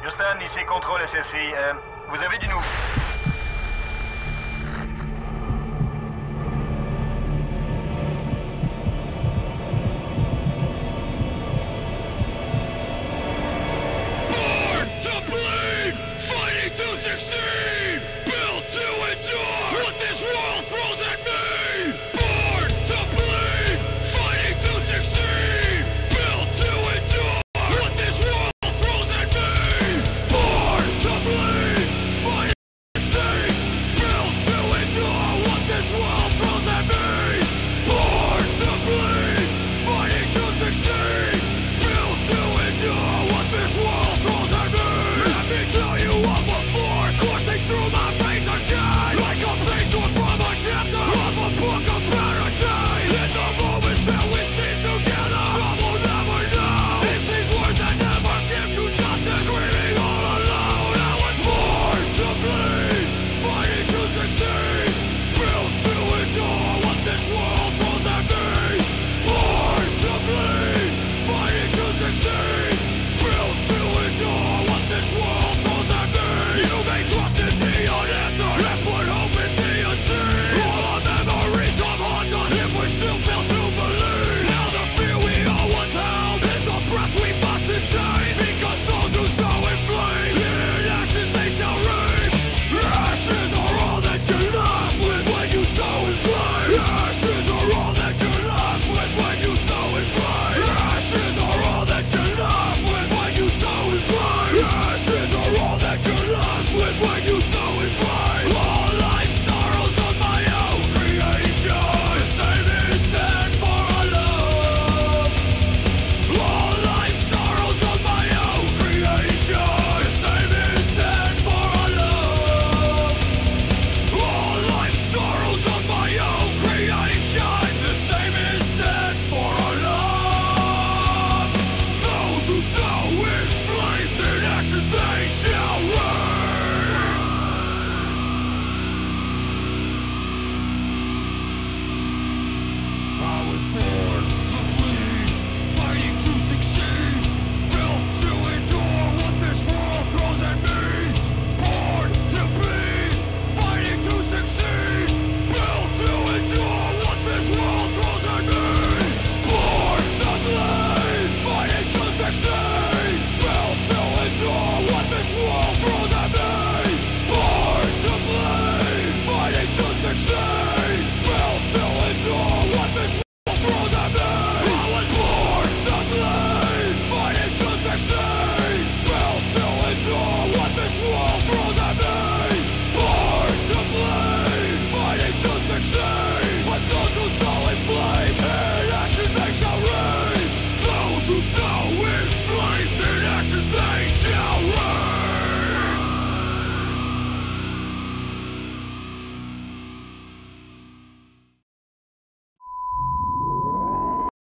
Houston, ici Contrôle SSI. Vous avez du nouveau? Born to bleed, fighting to succeed, built to endure what this world throws at me. Born to bleed, fighting to succeed, built to endure what this world throws at me. Born to bleed, fighting to succeed, built to endure what this world throws at me. Born to bleed, fighting to succeed, built to endure what this world throws at me. Let me tell you of a force coursing through my veins again, like a page torn from a chapter of a book of paradise. In the moments that we seize together, some will never know. It's these words that never give you justice, screaming all alone. I was born to bleed, fighting to succeed, built to endure what this world throws at me. Born to bleed, fighting to succeed, built to endure what this world throws at me. You may trust in the unanswered and put hope in the unseen. All our memories come haunt us if we still fail to believe. Now the fear we all once held is the breath we must attain, because those who sow in flames, in ashes they shall reap. Ashes are all that you're left with when you sow in flames. Ashes are all that you're left with when you sow in flames. Ashes are all that you're left with when you sow in flames. Ashes are all that you're left with when you sow in flames. All life sorrows of my own creation, the same is said for a love. All life sorrows of my own creation, the same is said for a love. All life sorrows of my own creation, the same is said for a love. Those who sow in flames and ashes they shall reap. I was born to bleed, fighting to succeed, built to endure what this world throws at me. Born to bleed, fighting to succeed, built to endure what this world throws at me. Born to bleed, fighting to succeed, built to endure what this world throws at me. Born to bleed, fighting to succeed, built to endure what this world throws at me. I was born to bleed, fighting to succeed, built to endure what this world throws at me. Born to bleed, fighting to succeed, but those who sow in flames and ashes they shall reap. Those who sow in flames and ashes they shall